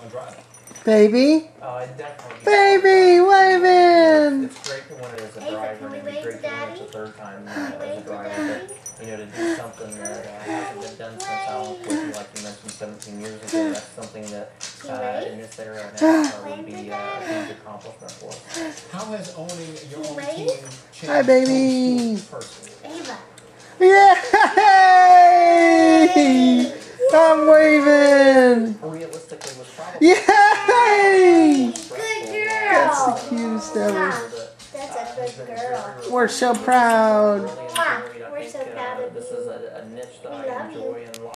Baby? Definitely. Baby, waving! It's great to win it as a driver, and it'd be great to win it the third time as a driver. But, to do something that hasn't been done since Alan Quickie, like you mentioned, 17 years ago, that's something that in this era of NASCAR would be a huge accomplishment for us. How has owning your own team changed? Hi, baby! Personally? Yay! I'm waving! Realistically, was probably Yay! Good girl. That's the cutest ever. That's a good girl. We're so proud. really enjoyed. I We're think so proud of this you. is a niche that We I love you. enjoy and